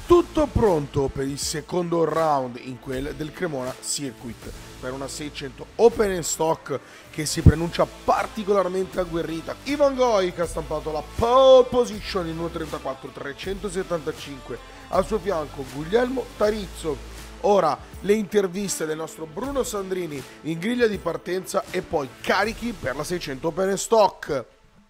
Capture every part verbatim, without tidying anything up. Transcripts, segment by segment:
Tutto pronto per il secondo round in quel del Cremona Circuit per una seicento Open in Stock che si pronuncia particolarmente agguerrita. Ivan Goy che ha stampato la pole position in uno trentaquattro trecentosettantacinque, al suo fianco Guglielmo Tarizzo. Ora le interviste del nostro Bruno Sandrini in griglia di partenza e poi carichi per la seicento Open in Stock.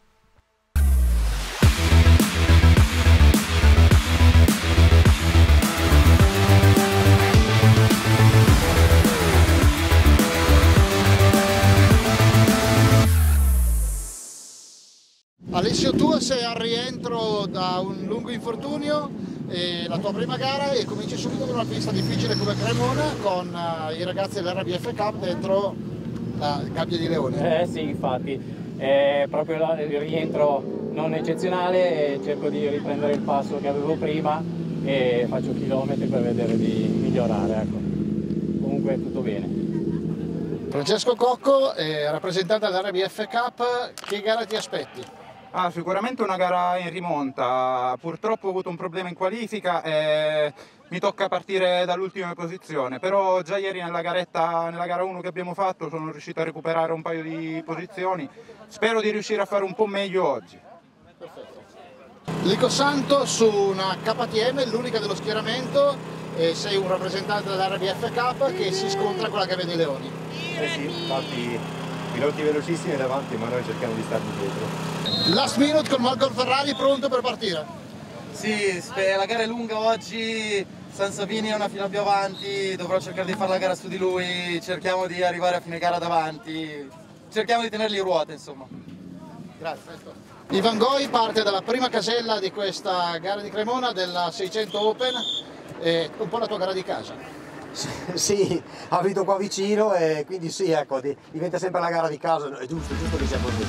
Alessio, tu sei al rientro da un lungo infortunio, eh, la tua prima gara, e cominci subito con una pista difficile come Cremona con uh, i ragazzi dell'R B F Cup dentro la gabbia di leone. Eh sì, infatti, è proprio il rientro non eccezionale, cerco di riprendere il passo che avevo prima e faccio chilometri per vedere di migliorare, ecco. Comunque tutto bene. Francesco Cocco, eh, rappresentante dell'R B F Cup, che gara ti aspetti? Ah, sicuramente una gara in rimonta. Purtroppo ho avuto un problema in qualifica e mi tocca partire dall'ultima posizione, però già ieri nella garetta, nella gara uno che abbiamo fatto, sono riuscito a recuperare un paio di posizioni. Spero di riuscire a fare un po' meglio oggi. Perfetto. Lico Santo su una K T M, l'unica dello schieramento, e sei un rappresentante dell'R B F Cup che si scontra con la gabbia dei leoni. Eh sì, infatti piloti velocissimi davanti, ma noi cerchiamo di stargli dietro. Last minute con Malcolm Ferrari pronto per partire. Sì, la gara è lunga oggi, San Savini è una fila più avanti, dovrò cercare di fare la gara su di lui, cerchiamo di arrivare a fine gara davanti, cerchiamo di tenerli in ruota, insomma. Grazie. Ivan Goy parte dalla prima casella di questa gara di Cremona della seicento Open, e un po' la tua gara di casa. Sì, abito qua vicino e quindi sì, ecco, diventa sempre la gara di casa, è giusto, è giusto che sia così.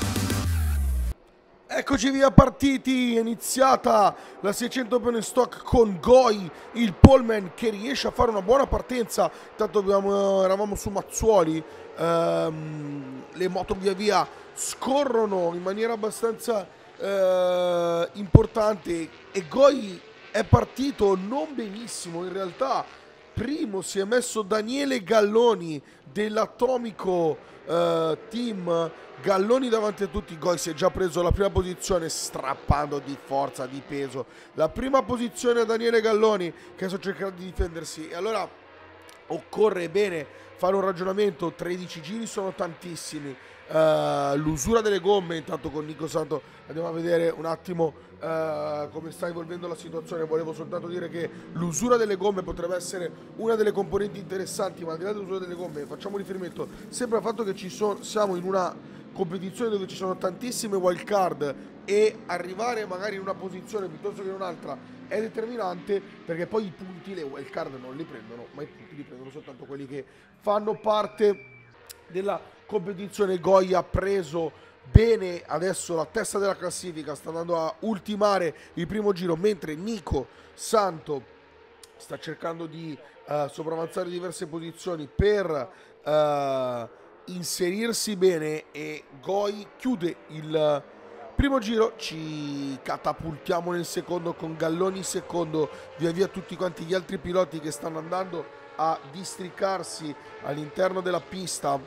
Eccoci via partiti, è iniziata la seicento Open in Stock con Goy, il poleman che riesce a fare una buona partenza. Intanto abbiamo, eravamo su Mazzuoli, ehm, le moto via via scorrono in maniera abbastanza eh, importante e Goy è partito non benissimo in realtà. Primo si è messo Daniele Galloni dell'Atomico uh, Team, Galloni davanti a tutti. Goy si è già preso la prima posizione strappando di forza, di peso. La prima posizione a Daniele Galloni che sta cercando di difendersi. E allora occorre bene fare un ragionamento, tredici giri sono tantissimi. Uh, l'usura delle gomme, intanto con Nico Santo andiamo a vedere un attimo Uh, come sta evolvendo la situazione. Volevo soltanto dire che l'usura delle gomme potrebbe essere una delle componenti interessanti, ma al di là dell'usura delle gomme facciamo riferimento sempre al fatto che ci sono, siamo in una competizione dove ci sono tantissime wild card e arrivare magari in una posizione piuttosto che in un'altra è determinante, perché poi i punti le wild card non li prendono, ma i punti li prendono soltanto quelli che fanno parte della competizione. Goy ha preso bene adesso la testa della classifica, sta andando a ultimare il primo giro, mentre Nico Santo sta cercando di uh, sopravanzare diverse posizioni per uh, inserirsi bene, e Goy chiude il primo giro. Ci catapultiamo nel secondo con Galloni secondo, via via tutti quanti gli altri piloti che stanno andando a districarsi all'interno della pista.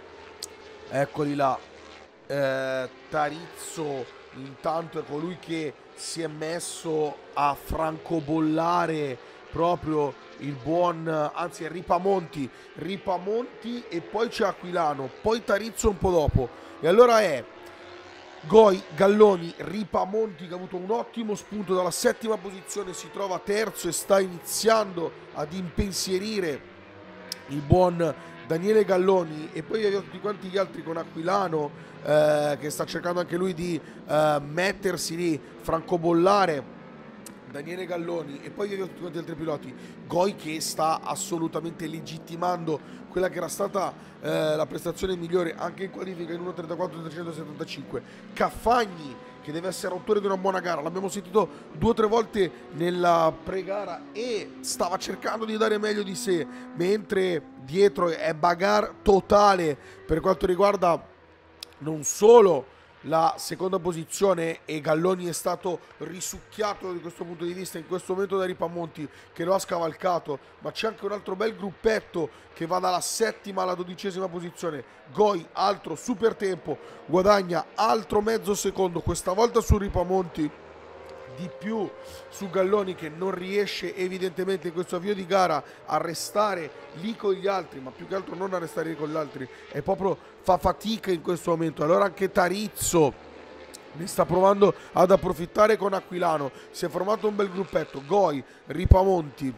Eccoli là. Eh, Tarizzo intanto è colui che si è messo a francobollare proprio il buon, anzi è Ripamonti Ripamonti e poi c'è Aquilano, poi Tarizzo un po' dopo, e allora è Goy, Galloni, Ripamonti che ha avuto un ottimo spunto dalla settima posizione, si trova terzo e sta iniziando ad impensierire il buon Daniele Galloni, e poi tutti quanti gli altri con Aquilano eh, che sta cercando anche lui di eh, mettersi lì, francobollare Daniele Galloni, e poi tutti quanti gli altri piloti. Goy che sta assolutamente legittimando quella che era stata eh, la prestazione migliore anche in qualifica in uno trentaquattro trecentosettantacinque. Caffagni che deve essere autore di una buona gara, l'abbiamo sentito due o tre volte nella pre-gara e stava cercando di dare meglio di sé, mentre dietro è bagarre totale per quanto riguarda non solo la seconda posizione e Galloni è stato risucchiato di questo punto di vista in questo momento da Ripamonti, che lo ha scavalcato, ma c'è anche un altro bel gruppetto che va dalla settima alla dodicesima posizione. Goi, altro super tempo, guadagna altro mezzo secondo, questa volta su Ripamonti, di più su Galloni, che non riesce evidentemente in questo avvio di gara a restare lì con gli altri, ma più che altro non a restare lì con gli altri, è proprio fa fatica in questo momento. Allora anche Tarizzo ne sta provando ad approfittare con Aquilano, si è formato un bel gruppetto, Goi, Ripamonti,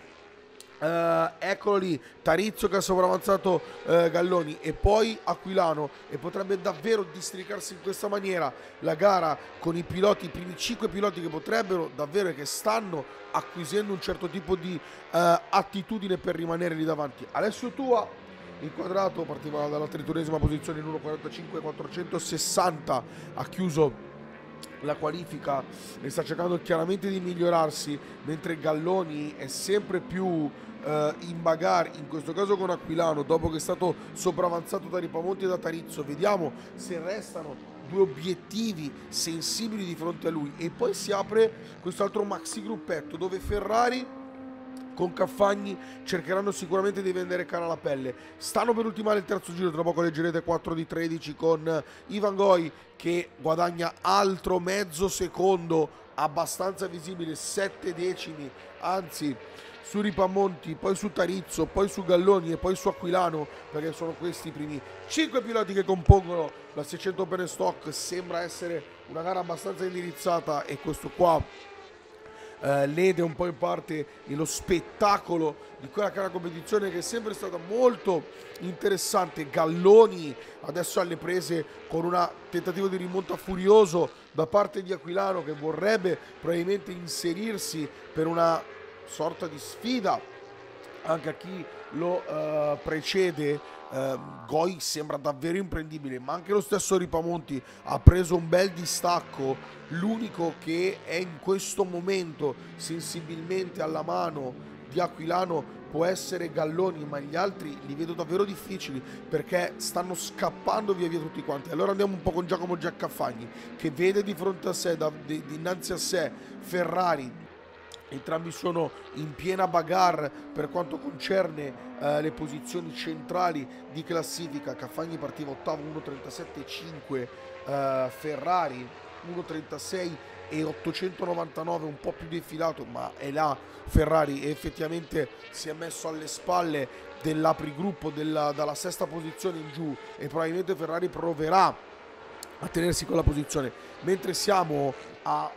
Uh, eccolo lì, Tarizzo che ha sovravanzato uh, Galloni e poi Aquilano, e potrebbe davvero districarsi in questa maniera la gara con i piloti, i primi cinque piloti che potrebbero davvero e che stanno acquisendo un certo tipo di uh, attitudine per rimanere lì davanti. Alessio Tua inquadrato, partiva dalla trentunesima posizione in uno quarantacinque quattrocentosessanta, ha chiuso la qualifica e sta cercando chiaramente di migliorarsi, mentre Galloni è sempre più eh, in bagarre, in questo caso con Aquilano, dopo che è stato sopravanzato da Ripamonti e da Tarizzo. Vediamo se restano due obiettivi sensibili di fronte a lui, e poi si apre questo altro maxi gruppetto dove Ferrari con Caffagni cercheranno sicuramente di vendere cara la pelle. Stanno per ultimare il terzo giro, tra poco leggerete quattro di tredici con Ivan Goi che guadagna altro mezzo secondo, abbastanza visibile, sette decimi, anzi su Ripamonti, poi su Tarizzo, poi su Galloni e poi su Aquilano, perché sono questi i primi cinque piloti che compongono la seicento Open Stock. Sembra essere una gara abbastanza indirizzata e questo qua Uh, lede un po' in parte lo spettacolo di quella che è una competizione che è sempre stata molto interessante. Galloni adesso alle prese con un tentativo di rimonta furioso da parte di Aquilano, che vorrebbe probabilmente inserirsi per una sorta di sfida anche a chi lo uh, precede. Uh, Goi sembra davvero imprendibile, ma anche lo stesso Ripamonti ha preso un bel distacco. L'unico che è in questo momento sensibilmente alla mano di Aquilano può essere Galloni, ma gli altri li vedo davvero difficili perché stanno scappando via via tutti quanti. Allora andiamo un po' con Giacomo Giaccaffagni, che vede di fronte a sé, da, di, dinanzi a sé, Ferrari. Entrambi sono in piena bagarre per quanto concerne eh, le posizioni centrali di classifica. Caffagni partiva ottavo, uno trentasette cinque, eh, Ferrari uno trentasei e ottocentonovantanove, un po' più defilato, ma è là Ferrari, e effettivamente si è messo alle spalle dell'aprigruppo della, dalla sesta posizione in giù, e probabilmente Ferrari proverà a tenersi quella posizione, mentre siamo a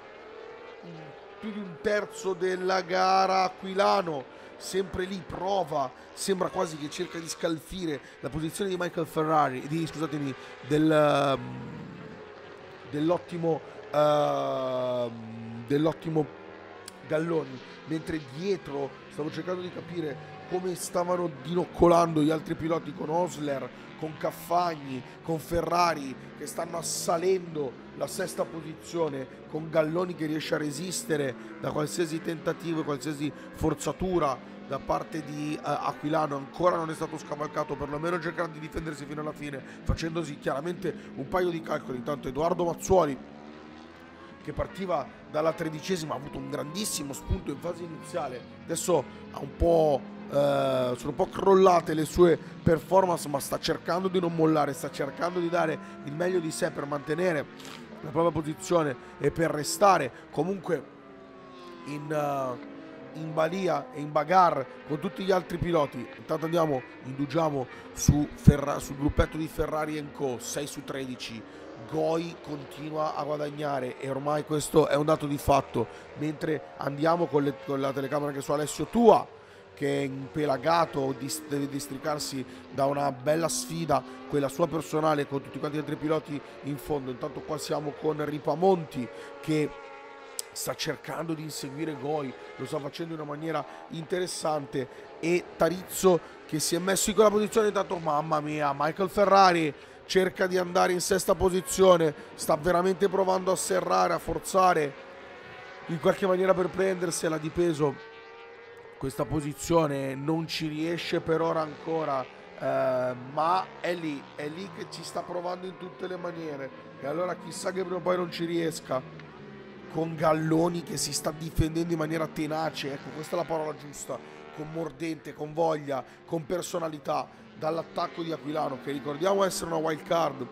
più di un terzo della gara. Aquilano sempre lì, prova, sembra quasi che cerca di scalfire la posizione di Michael Ferrari, di, scusatemi, del, dell'ottimo uh, dell'ottimo Galloni, mentre dietro stavo cercando di capire come stavano dinoccolando gli altri piloti, con Osler, con Caffagni, con Ferrari che stanno assalendo la sesta posizione, con Galloni che riesce a resistere da qualsiasi tentativo e qualsiasi forzatura da parte di uh, Aquilano. Ancora non è stato scavalcato, perlomeno cercando di difendersi fino alla fine, facendosi chiaramente un paio di calcoli. Intanto Edoardo Mazzuoli, che partiva dalla tredicesima, ha avuto un grandissimo spunto in fase iniziale, adesso ha un po' Uh, sono un po' crollate le sue performance, ma sta cercando di non mollare, sta cercando di dare il meglio di sé per mantenere la propria posizione e per restare comunque in, uh, in balia e in bagarre con tutti gli altri piloti. Intanto andiamo, indugiamo su Ferra- sul gruppetto di Ferrari and Co, sei su tredici. Goi continua a guadagnare e ormai questo è un dato di fatto, mentre andiamo con, le, con la telecamera anche su Alessio Tua, che è impelagato, deve districarsi da una bella sfida, quella sua personale, con tutti quanti gli altri piloti in fondo. Intanto qua siamo con Ripamonti che sta cercando di inseguire Goi, lo sta facendo in una maniera interessante, e Tarizzo che si è messo in quella posizione. Intanto, mamma mia, Michael Ferrari cerca di andare in sesta posizione, sta veramente provando a serrare, a forzare in qualche maniera per prendersela di peso. Questa posizione non ci riesce per ora ancora eh, ma è lì, è lì che ci sta provando in tutte le maniere, e allora chissà che prima o poi non ci riesca, con Galloni che si sta difendendo in maniera tenace, ecco, questa è la parola giusta, con mordente, con voglia, con personalità, dall'attacco di Aquilano, che ricordiamo essere una wild card,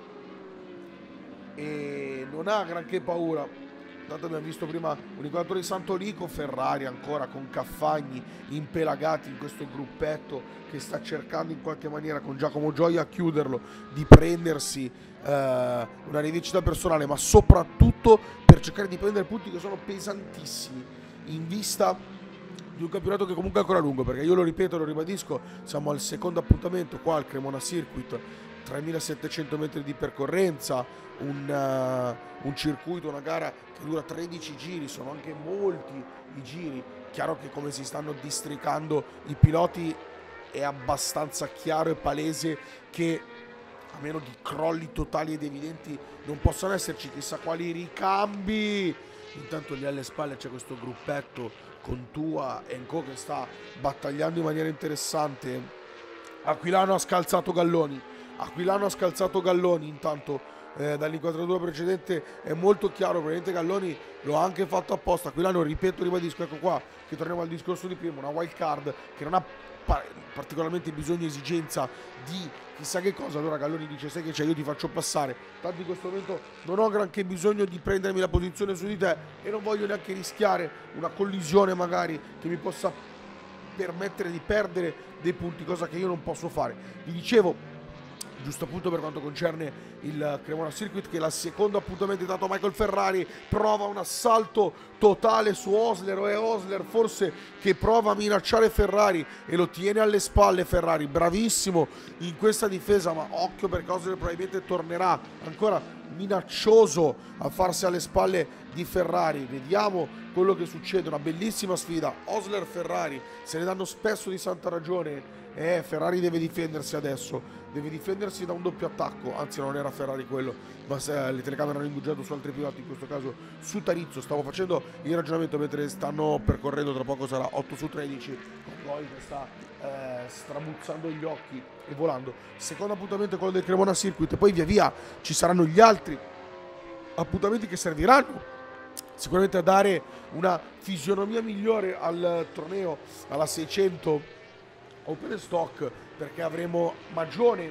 e non ha granché paura. Tanto abbiamo visto prima un incontro di Santolico, Ferrari ancora con Caffagni impelagati in questo gruppetto che sta cercando in qualche maniera con Giacomo Gioia a chiuderlo, di prendersi eh, una rivincita personale, ma soprattutto per cercare di prendere punti che sono pesantissimi in vista di un campionato che comunque è ancora lungo, perché io lo ripeto, lo ribadisco, siamo al secondo appuntamento qua al Cremona Circuit, tremilasettecento metri di percorrenza, un, uh, un circuito, una gara che dura tredici giri, sono anche molti i giri. Chiaro che come si stanno districando i piloti è abbastanza chiaro e palese che a meno di crolli totali ed evidenti non possono esserci chissà quali ricambi. Intanto lì alle spalle c'è questo gruppetto con Tua e Enco che sta battagliando in maniera interessante. Aquilano ha scalzato Galloni, Aquilano ha scalzato Galloni intanto eh, dall'inquadratura precedente è molto chiaro, probabilmente Galloni lo ha anche fatto apposta. Aquilano, ripeto, ribadisco, ecco qua che torniamo al discorso di prima, una wild card che non ha pa- particolarmente bisogno, esigenza di chissà che cosa. Allora Galloni dice: sai che c'è, io ti faccio passare, tanto in questo momento non ho granché bisogno di prendermi la posizione su di te e non voglio neanche rischiare una collisione magari che mi possa permettere di perdere dei punti, cosa che io non posso fare. Vi dicevo, giusto appunto per quanto concerne il Cremona Circuit, che la seconda appuntamento è dato a Michael Ferrari, prova un assalto totale su Osler, o è Osler forse che prova a minacciare Ferrari e lo tiene alle spalle. Ferrari bravissimo in questa difesa, ma occhio perché Osler probabilmente tornerà ancora minaccioso a farsi alle spalle di Ferrari. Vediamo quello che succede, una bellissima sfida, Osler Ferrari, se ne danno spesso di santa ragione. Eh, Ferrari deve difendersi adesso, deve difendersi da un doppio attacco, anzi non era Ferrari quello, ma se le telecamere hanno indugiato su altri piloti, in questo caso su Tarizzo. Stavo facendo il ragionamento mentre stanno percorrendo, tra poco sarà otto su tredici, con Goi che sta eh, strabuzzando gli occhi e volando. Secondo appuntamento è quello del Cremona Circuit, e poi via via ci saranno gli altri appuntamenti che serviranno sicuramente a dare una fisionomia migliore al torneo, alla seicento Open Stock, perché avremo Magione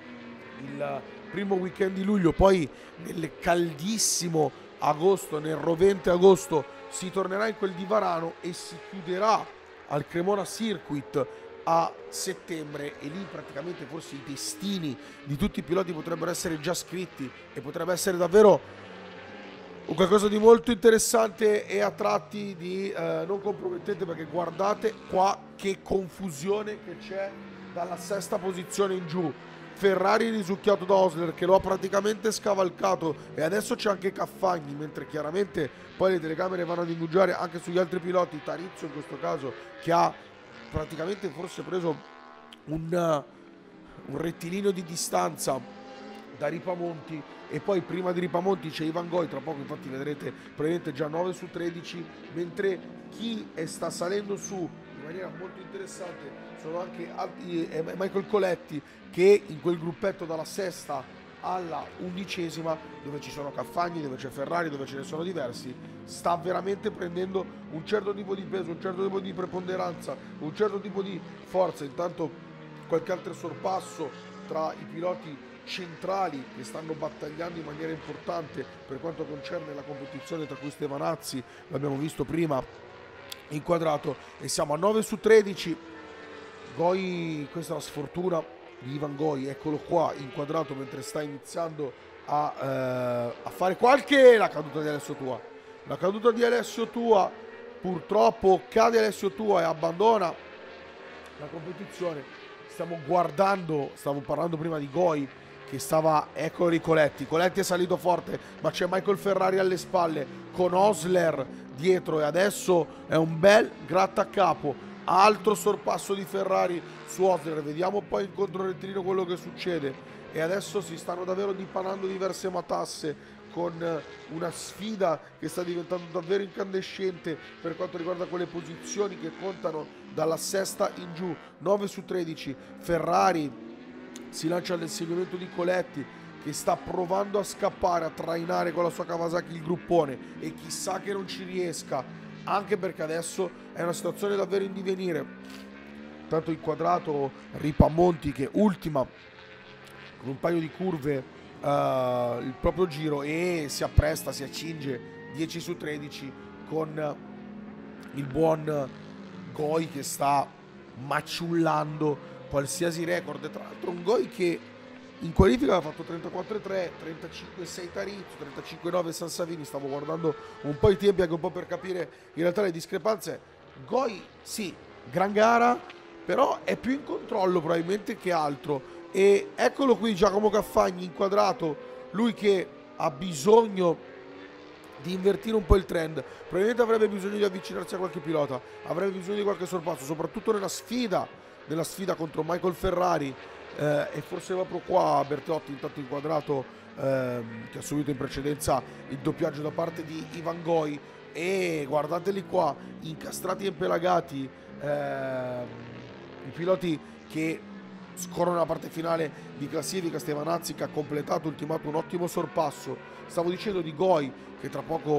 il primo weekend di luglio, poi nel caldissimo agosto, nel rovente agosto, si tornerà in quel di Varano e si chiuderà al Cremona Circuit a settembre, e lì praticamente forse i destini di tutti i piloti potrebbero essere già scritti e potrebbe essere davvero un qualcosa di molto interessante e a tratti di eh, non compromettente, perché guardate qua che confusione che c'è dalla sesta posizione in giù. Ferrari risucchiato da Osler che lo ha praticamente scavalcato, e adesso c'è anche Caffagni, mentre chiaramente poi le telecamere vanno ad indugiare anche sugli altri piloti. Tarizzo in questo caso che ha praticamente forse preso un, un rettilineo di distanza da Ripamonti, e poi prima di Ripamonti c'è Ivan Goi, tra poco infatti vedrete probabilmente già nove su tredici, mentre chi sta salendo su in maniera molto interessante sono anche altri, eh, Michael Coletti, che in quel gruppetto dalla sesta alla undicesima, dove ci sono Caffagni, dove c'è Ferrari, dove ce ne sono diversi, sta veramente prendendo un certo tipo di peso, un certo tipo di preponderanza, un certo tipo di forza. Intanto qualche altro sorpasso tra i piloti centrali che stanno battagliando in maniera importante per quanto concerne la competizione, tra cui Stevanazzi, l'abbiamo visto prima inquadrato, e siamo a nove su tredici. Goi, questa è la sfortuna di Ivan Goi, eccolo qua inquadrato mentre sta iniziando a, eh, a fare qualche... la caduta di Alessio Tua, la caduta di Alessio Tua, purtroppo cade Alessio Tua e abbandona la competizione. Stiamo guardando, stavo parlando prima di Goi che stava, eccolo lì Coletti, Coletti è salito forte, ma c'è Michael Ferrari alle spalle con Osler dietro, e adesso è un bel grattacapo, altro sorpasso di Ferrari su Osler. Vediamo poi in controrettilino quello che succede, e adesso si stanno davvero dipanando diverse matasse con una sfida che sta diventando davvero incandescente per quanto riguarda quelle posizioni che contano dalla sesta in giù. Nove su tredici, Ferrari si lancia all'inseguimento di Coletti, che sta provando a scappare, a trainare con la sua Kawasaki il gruppone, e chissà che non ci riesca, anche perché adesso è una situazione davvero in divenire. Tanto inquadrato Ripamonti che ultima con un paio di curve uh, il proprio giro e si appresta, si accinge dieci su tredici con il buon Goi che sta maciullando qualsiasi record. Tra l'altro un Goi che in qualifica aveva fatto trentaquattro e tre, trentacinque e sei Tarizzo, trentacinque e nove Sansavini. Stavo guardando un po' i tempi anche un po' per capire in realtà le discrepanze. Goi sì, gran gara, però è più in controllo probabilmente che altro. E eccolo qui Giacomo Caffagni inquadrato, lui che ha bisogno di invertire un po' il trend, probabilmente avrebbe bisogno di avvicinarsi a qualche pilota, avrebbe bisogno di qualche sorpasso, soprattutto nella sfida, nella sfida contro Michael Ferrari, eh, e forse proprio qua Bertotti intanto inquadrato, eh, che ha subito in precedenza il doppiaggio da parte di Ivan Goi, e guardateli qua, incastrati e impelagati, eh, i piloti che scorrono la parte finale di classifica. Stevanazzi che ha completato, ultimato un ottimo sorpasso. Stavo dicendo di Goi che tra poco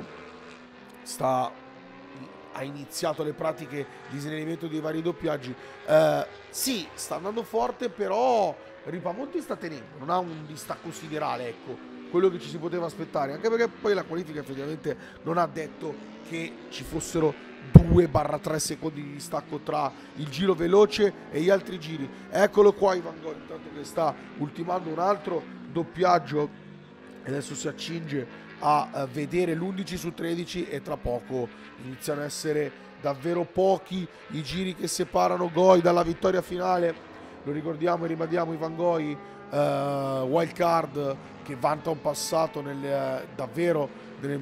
sta, ha iniziato le pratiche di snellimento dei vari doppiaggi. Eh, sì, sta andando forte, però Ripamonti sta tenendo, non ha un distacco siderale, ecco, quello che ci si poteva aspettare, anche perché poi la qualifica effettivamente non ha detto che ci fossero due tre secondi di distacco tra il giro veloce e gli altri giri. Eccolo qua Ivan Goi intanto che sta ultimando un altro doppiaggio e adesso si accinge a vedere l'undici su tredici, e tra poco iniziano a essere davvero pochi i giri che separano Goi dalla vittoria finale. Lo ricordiamo e ribadiamo, Ivan Goi, uh, wild card, che vanta un passato nel, uh, davvero nel,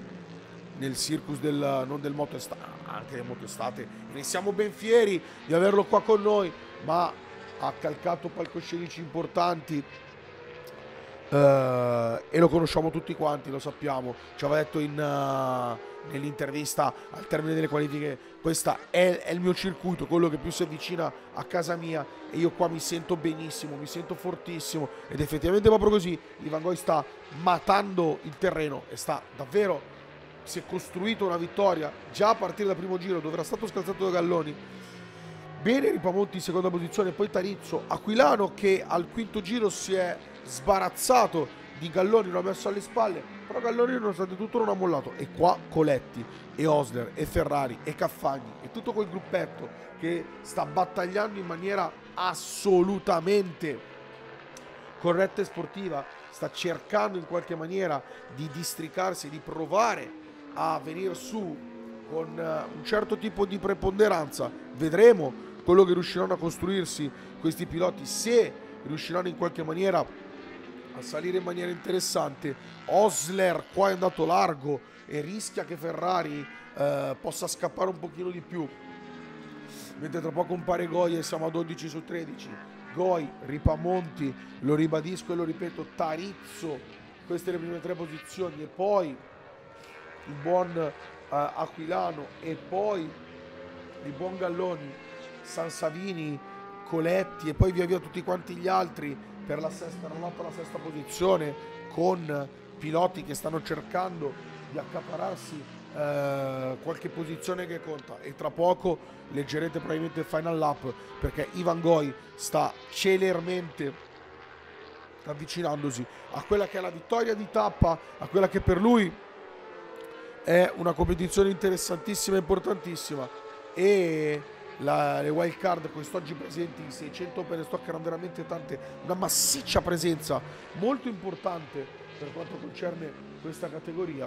nel circus del, non del motoestate, anche del motoestate, e ne siamo ben fieri di averlo qua con noi, ma ha calcato palcoscenici importanti. Uh, e lo conosciamo tutti quanti, lo sappiamo, ci aveva detto in, uh, nell'intervista al termine delle qualifiche: questo è, è il mio circuito, quello che più si avvicina a casa mia, e io qua mi sento benissimo, mi sento fortissimo, ed effettivamente proprio così. Ivan Goi sta matando il terreno e sta davvero, si è costruito una vittoria già a partire dal primo giro dove era stato scalzato da Galloni. Bene Ripamonti in seconda posizione, poi Tarizzo. Aquilano che al quinto giro si è sbarazzato di Galloni, lo ha messo alle spalle, però Galloni nonostante tutto non ha mollato. E qua Coletti e Osler e Ferrari e Caffagni e tutto quel gruppetto che sta battagliando in maniera assolutamente corretta e sportiva, sta cercando in qualche maniera di districarsi, di provare a venire su con un certo tipo di preponderanza. Vedremo quello che riusciranno a costruirsi questi piloti, se riusciranno in qualche maniera a salire in maniera interessante. Osler qua è andato largo e rischia che Ferrari eh, possa scappare un pochino di più, mentre tra poco compare Goi e siamo a dodici su tredici. Goi, Ripamonti, lo ribadisco e lo ripeto, Tarizzo, queste le prime tre posizioni, e poi il buon uh, Aquilano, e poi il buon Galloni, Sansavini, Coletti, e poi via via tutti quanti gli altri per la sesta, la lotta alla sesta posizione, con piloti che stanno cercando di accapararsi eh, qualche posizione che conta. E tra poco leggerete probabilmente il final lap, perché Ivan Goi sta celermente avvicinandosi a quella che è la vittoria di tappa, a quella che per lui è una competizione interessantissima e importantissima. E la, le wild card quest'oggi presenti, i seicento Open Stock, erano veramente tante, una massiccia presenza molto importante per quanto concerne questa categoria.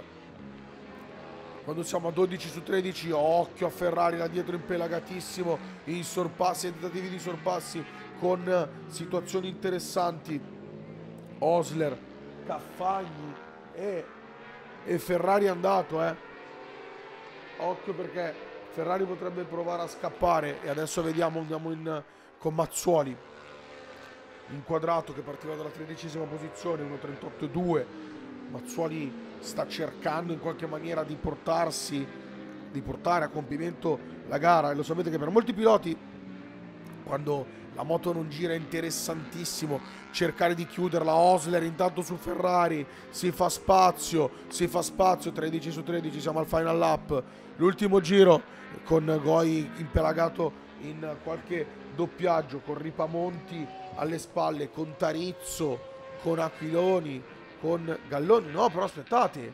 Quando siamo a dodici su tredici, occhio a Ferrari là dietro impelagatissimo in sorpassi e tentativi di sorpassi con situazioni interessanti. Osler, Caffagni e, e Ferrari è andato, eh. Occhio, perché Ferrari potrebbe provare a scappare. E adesso vediamo, andiamo in, con Mazzuoli inquadrato che partiva dalla tredicesima posizione, uno trentotto e due. Mazzuoli sta cercando in qualche maniera di portarsi, di portare a compimento la gara, e lo sapete che per molti piloti quando la moto non gira è interessantissimo cercare di chiuderla. Osler intanto su Ferrari, si fa spazio, si fa spazio, tredici su tredici, siamo al final lap, l'ultimo giro con Goi impelagato in qualche doppiaggio, con Ripamonti alle spalle, con Tarizzo, con Aquiloni, con Galloni, no però aspettate,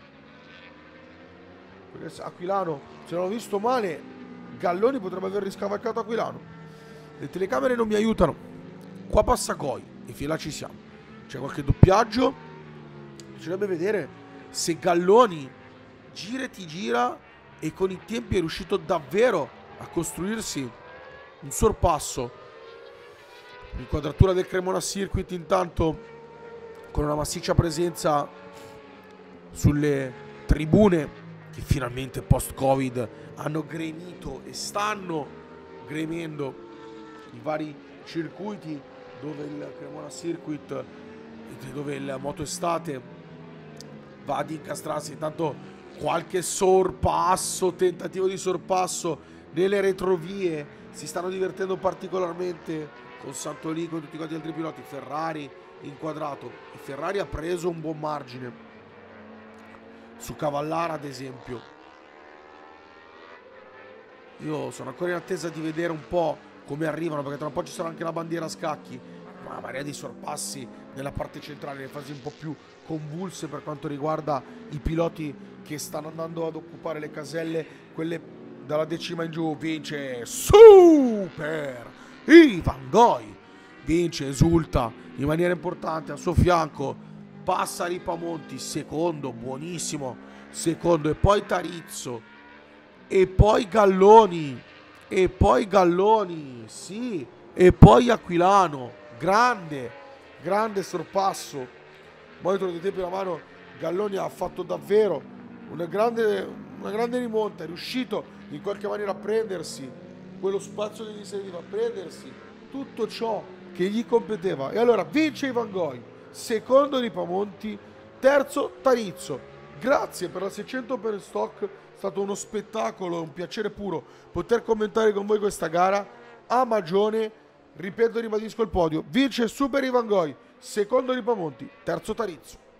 Aquilano, se non ho visto male, Galloni potrebbe aver riscavalcato Aquilano, le telecamere non mi aiutano, qua passa Goi e fin là ci siamo, c'è qualche doppiaggio, bisognerebbe vedere se Galloni gira e ti gira e con i tempi è riuscito davvero a costruirsi un sorpasso. L'inquadratura del Cremona Circuit intanto con una massiccia presenza sulle tribune che finalmente post-Covid hanno gremito e stanno gremendo i vari circuiti dove il Cremona Circuit, dove il moto estate va ad incastrarsi. Intanto qualche sorpasso, tentativo di sorpasso nelle retrovie, si stanno divertendo particolarmente con Santolì, con tutti quanti gli altri piloti. Ferrari inquadrato e Ferrari ha preso un buon margine su Cavallara ad esempio. Io sono ancora in attesa di vedere un po' come arrivano, perché tra un po' ci sarà anche la bandiera a scacchi, ma marea di sorpassi nella parte centrale, nelle fasi un po' più convulse per quanto riguarda i piloti che stanno andando ad occupare le caselle, quelle dalla decima in giù. Vince Super Ivan Goi, vince, esulta in maniera importante, al suo fianco passa Ripamonti, secondo, buonissimo secondo, e poi Tarizzo e poi Galloni e poi Galloni, sì, e poi Aquilano, grande, grande sorpasso, monitor dei tempi alla mano. Galloni ha fatto davvero una grande, una grande rimonta, è riuscito in qualche maniera a prendersi quello spazio che gli serviva, a prendersi tutto ciò che gli competeva. E allora vince Ivan Goi, secondo Ripamonti, terzo Tarizzo. Grazie per la seicento Open Stock, è stato uno spettacolo, un piacere puro poter commentare con voi questa gara. A Magione, ripeto e ribadisco il podio, vince Super Ivan Goi, secondo Ripamonti, terzo Tarizzo.